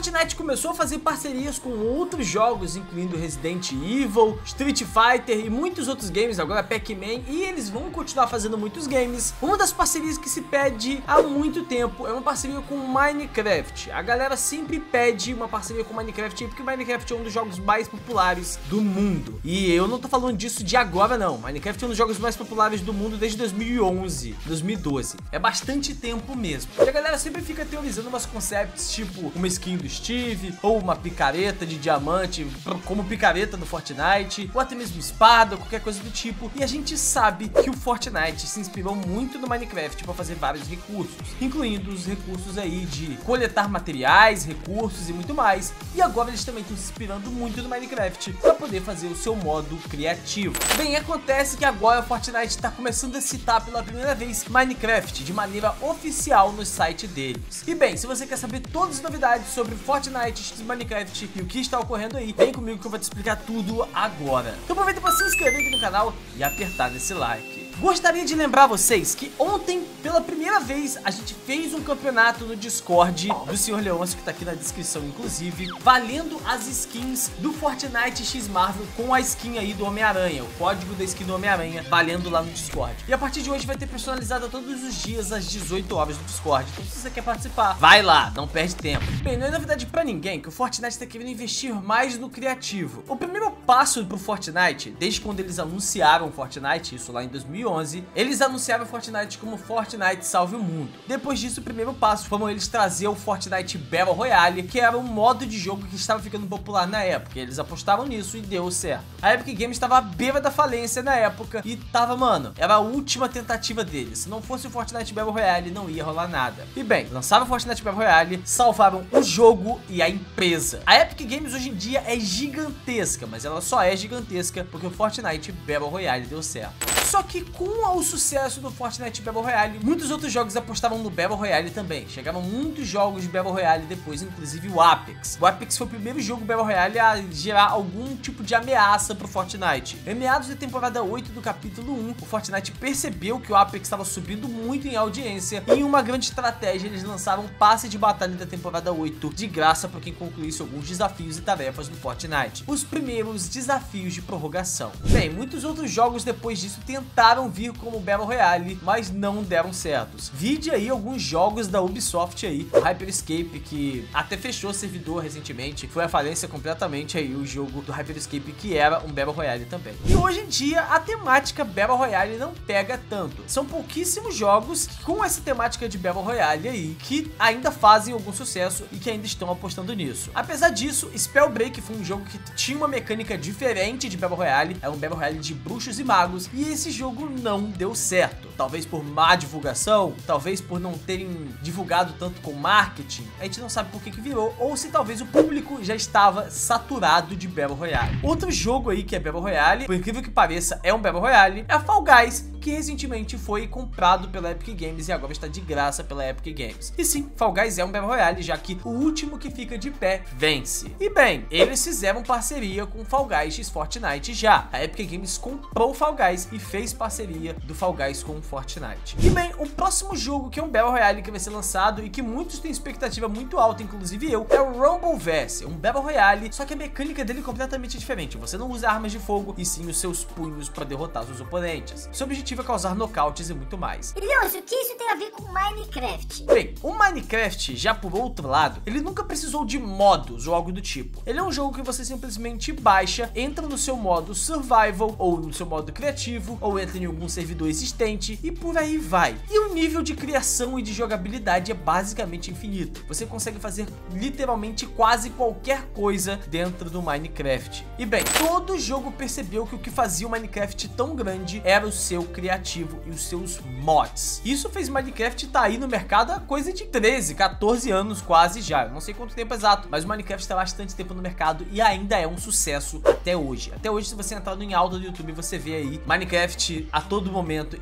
Fortnite começou a fazer parcerias com outros jogos, incluindo Resident Evil, Street Fighter e muitos outros games, agora Pac-Man, e eles vão continuar fazendo muitos games. Uma das parcerias que se pede há muito tempo é uma parceria com Minecraft. A galera sempre pede uma parceria com Minecraft porque Minecraft é um dos jogos mais populares do mundo. E eu não tô falando disso de agora não, Minecraft é um dos jogos mais populares do mundo desde 2011, 2012. É bastante tempo mesmo. E a galera sempre fica teorizando umas concepts tipo uma skin do Steve, ou uma picareta de diamante como picareta no Fortnite, ou até mesmo espada, qualquer coisa do tipo. E a gente sabe que o Fortnite se inspirou muito no Minecraft para fazer vários recursos, incluindo os recursos aí de coletar materiais, recursos e muito mais. E agora eles também estão se inspirando muito no Minecraft para poder fazer o seu modo criativo. Bem, acontece que agora o Fortnite está começando a citar pela primeira vez Minecraft de maneira oficial no site deles. E bem, se você quer saber todas as novidades sobre Fortnite, Minecraft e o que está ocorrendo aí, vem comigo que eu vou te explicar tudo agora. Então aproveita para se inscrever aqui no canal e apertar nesse like. Gostaria de lembrar vocês que ontem, pela primeira vez, a gente fez um campeonato no Discord do Sr. Leôncio, que tá aqui na descrição inclusive, valendo as skins do Fortnite X Marvel com a skin aí do Homem-Aranha, o código da skin do Homem-Aranha, valendo lá no Discord. E a partir de hoje vai ter personalizada todos os dias às 18 horas no Discord, então se você quer participar, vai lá, não perde tempo. Bem, não é novidade pra ninguém que o Fortnite tá querendo investir mais no criativo. O primeiro passo pro Fortnite, desde quando eles anunciaram o Fortnite, isso lá em 2011, eles anunciaram o Fortnite como Fortnite Salve o Mundo. Depois disso, o primeiro passo foi eles trazer o Fortnite Battle Royale, que era um modo de jogo que estava ficando popular na época. Eles apostaram nisso e deu certo. A Epic Games estava à beira da falência na época e tava, mano, era a última tentativa deles. Se não fosse o Fortnite Battle Royale, não ia rolar nada. E bem, lançaram o Fortnite Battle Royale, salvaram o jogo e a empresa. A Epic Games hoje em dia é gigantesca, mas ela só é gigantesca porque o Fortnite Battle Royale deu certo. Só que com o sucesso do Fortnite Battle Royale, muitos outros jogos apostavam no Battle Royale também. Chegavam muitos jogos de Battle Royale depois, inclusive o Apex. O Apex foi o primeiro jogo Battle Royale a gerar algum tipo de ameaça pro Fortnite. Em meados da temporada 8 do capítulo 1, o Fortnite percebeu que o Apex estava subindo muito em audiência e em uma grande estratégia eles lançaram um passe de batalha da temporada 8 de graça para quem concluísse alguns desafios e tarefas no Fortnite. Os primeiros desafios de prorrogação. Bem, muitos outros jogos depois disso tentaram vir como Battle Royale, mas não deram certos. Vide aí alguns jogos da Ubisoft aí, o Hyperscape, que até fechou servidor recentemente, foi a falência completamente aí o jogo do Hyperscape, que era um Battle Royale também. E hoje em dia a temática Battle Royale não pega tanto. São pouquíssimos jogos com essa temática de Battle Royale aí que ainda fazem algum sucesso e que ainda estão apostando nisso. Apesar disso, Spellbreak foi um jogo que tinha uma mecânica diferente de Battle Royale, é um Battle Royale de bruxos e magos, e esse jogo não deu certo. Talvez por má divulgação, talvez por não terem divulgado tanto com marketing, a gente não sabe por que virou, ou se talvez o público já estava saturado de Battle Royale. Outro jogo aí que é Battle Royale, por incrível que pareça, é um Battle Royale, é Fall Guys, que recentemente foi comprado pela Epic Games e agora está de graça pela Epic Games. E sim, Fall Guys é um Battle Royale, já que o último que fica de pé vence. E bem, eles fizeram parceria com Fall Guys X Fortnite já. A Epic Games comprou o Fall Guys e fez parceria do Fall Guys com o Fortnite. E bem, o próximo jogo que é um Battle Royale que vai ser lançado e que muitos têm expectativa muito alta, inclusive eu, é o Rumbleverse, um Battle Royale, só que a mecânica dele é completamente diferente. Você não usa armas de fogo e sim os seus punhos para derrotar os seus oponentes. Seu objetivo é causar nocautes e muito mais. E Leôncio, o que isso tem a ver com Minecraft? Bem, o Minecraft, já por outro lado, ele nunca precisou de modos ou algo do tipo. Ele é um jogo que você simplesmente baixa, entra no seu modo survival ou no seu modo criativo, ou entra em algum servidor existente e por aí vai. E o nível de criação e de jogabilidade é basicamente infinito. Você consegue fazer literalmente quase qualquer coisa dentro do Minecraft. E bem, todo jogo percebeu que o que fazia o Minecraft tão grande era o seu criativo e os seus mods. Isso fez Minecraft estar aí no mercado há coisa de 13, 14 anos quase já. Eu não sei quanto tempo exato, mas o Minecraft está há bastante tempo no mercado e ainda é um sucesso até hoje. Até hoje, se você entrar em alta do YouTube, você vê aí Minecraft a todo momento, em todo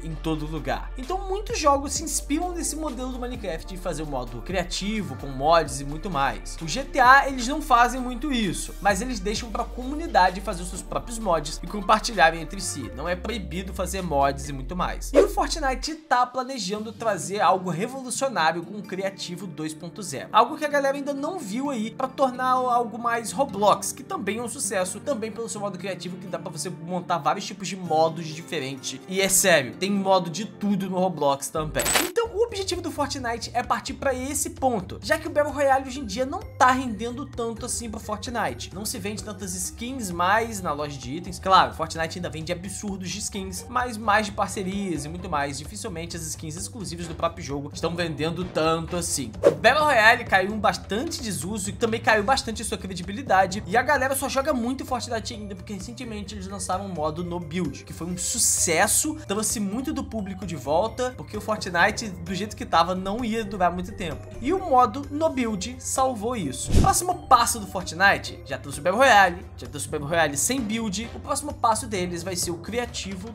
todo lugar. Então muitos jogos se inspiram nesse modelo do Minecraft de fazer um modo criativo, com mods e muito mais. O GTA, eles não fazem muito isso, mas eles deixam para a comunidade fazer os seus próprios mods e compartilharem entre si. Não é proibido fazer mods e muito mais. E o Fortnite tá planejando trazer algo revolucionário com o Criativo 2.0. Algo que a galera ainda não viu aí, para tornar algo mais Roblox, que também é um sucesso, também pelo seu modo criativo, que dá para você montar vários tipos de modos diferentes. E é sério, tem modo de tudo no Roblox também. Então o objetivo do Fortnite é partir para esse ponto, já que o Battle Royale hoje em dia não tá rendendo tanto assim pro Fortnite. Não se vende tantas skins mais na loja de itens. Claro, Fortnite ainda vende absurdos de skins, mas mais de parcerias e muito mais. Dificilmente as skins exclusivas do próprio jogo estão vendendo tanto assim. O Battle Royale caiu bastante desuso e também caiu bastante a sua credibilidade. E a galera só joga muito Fortnite ainda porque recentemente eles lançaram um modo no build, que foi um sucesso, trouxe muito do público de volta, porque o Fortnite, do jeito que tava, não ia durar muito tempo. E o modo no build salvou isso. O próximo passo do Fortnite, já trouxe o Battle Royale sem build, o próximo passo deles vai ser o Criativo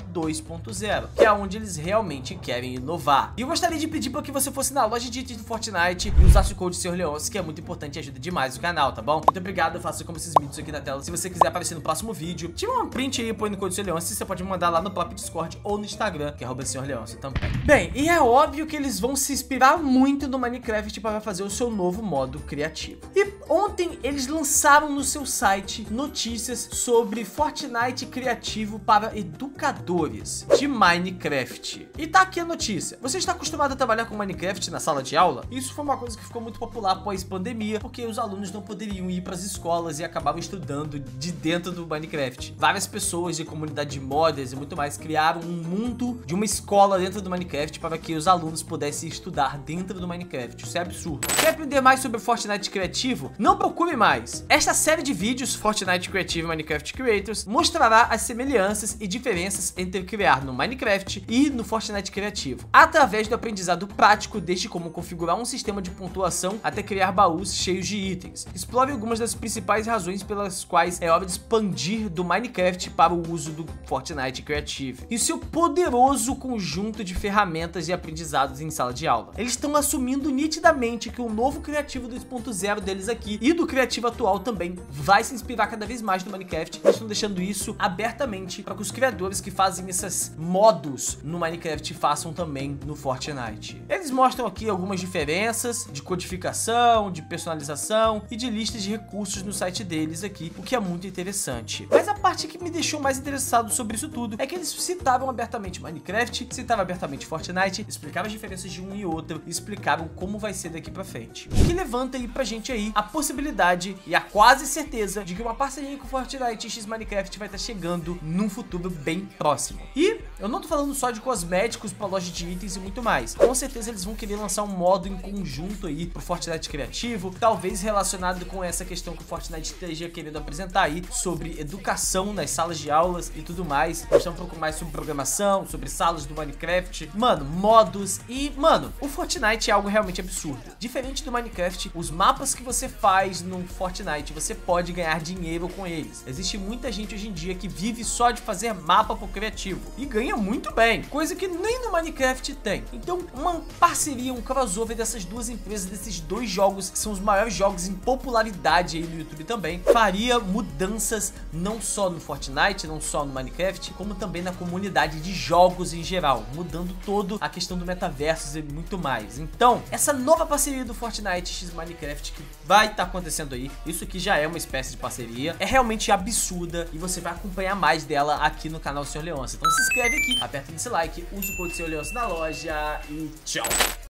2.0, que é onde eles realmente querem inovar. E eu gostaria de pedir para que você fosse na loja de itens do Fortnite e usasse o code Sr. Leonce, que é muito importante e ajuda demais o canal, tá bom? Muito obrigado, faça como esses vídeos aqui na tela. Se você quiser aparecer no próximo vídeo, tira uma print aí e põe no code Sr. Leonce, você pode mandar lá no próprio Discord ou no Instagram, que é Sr. Leonce também. Bem, e é óbvio que eles vão se inspirar muito no Minecraft para fazer o seu novo modo criativo. E ontem eles lançaram no seu site notícias sobre Fortnite criativo para educadores de Minecraft. E tá aqui a notícia. Você está acostumado a trabalhar com Minecraft na sala de aula? Isso foi uma coisa que ficou muito popular após pandemia, porque os alunos não poderiam ir para as escolas e acabavam estudando de dentro do Minecraft. Várias pessoas de comunidade de modders e muito mais criaram um mundo de uma escola dentro do Minecraft para que os alunos pudessem estudar dentro do Minecraft. Isso é absurdo. Quer aprender mais sobre Fortnite criativo? Não procure mais. Esta série de vídeos, Fortnite Creative Minecraft Creators, mostrará as semelhanças e diferenças entre criar no Minecraft e no Fortnite criativo, através do aprendizado prático, desde como configurar um sistema de pontuação até criar baús cheios de itens. Explore algumas das principais razões pelas quais é hora de expandir do Minecraft para o uso do Fortnite Creative e seu poderoso conjunto de ferramentas e aprendizados em sala de aula. Eles estão assumindo nitidamente que o novo Criativo 2.0 deles aqui e do Criativo atual também vai se inspirar cada vez mais no Minecraft. Eles estão deixando isso abertamente para que os criadores que fazem esses modos no Minecraft façam também no Fortnite. Eles mostram aqui algumas diferenças de codificação, de personalização e de listas de recursos no site deles aqui, o que é muito interessante. Mas a parte que me deixou mais interessado sobre isso tudo é que eles citavam abertamente Minecraft, citavam abertamente Fortnite, explicavam as diferenças de um e outro e explicavam como vai ser daqui pra frente. O que levanta aí pra gente aí a possibilidade e a quase certeza de que uma parceria com Fortnite e X Minecraft vai estar chegando num futuro bem próximo. E eu não tô falando só de cosméticos pra loja de itens e muito mais. Com certeza eles vão querer lançar um modo em conjunto aí pro Fortnite criativo, talvez relacionado com essa questão que o Fortnite esteja querendo apresentar aí sobre educação nas salas de aulas e tudo mais. Mostrar um pouco mais sobre programação, sobre salas do Minecraft, mano, modos e, mano, o Fortnite é algo realmente absurdo. Diferente do Minecraft, os mapas que você faz no Fortnite, você pode ganhar dinheiro com eles. Existe muita gente hoje em dia que vive só de fazer mapa pro criativo e ganha muito bem, coisa que nem no Minecraft tem. Então, uma parceria, um crossover dessas duas empresas, desses dois jogos que são os maiores jogos em popularidade aí no YouTube também, faria mudanças não só no Fortnite, não só no Minecraft, como também na comunidade de jogos em geral, mudando toda a questão do metaverso e muito mais. Então, essa nova parceria do Fortnite x Minecraft que vai estar acontecendo aí, isso aqui já é uma espécie de parceria, é realmente absurda e você vai acompanhar mais dela aqui no canal Sr. Leonce. Então se inscreve aqui, aperta nesse like, usa o code Sr. Leonce na loja e tchau!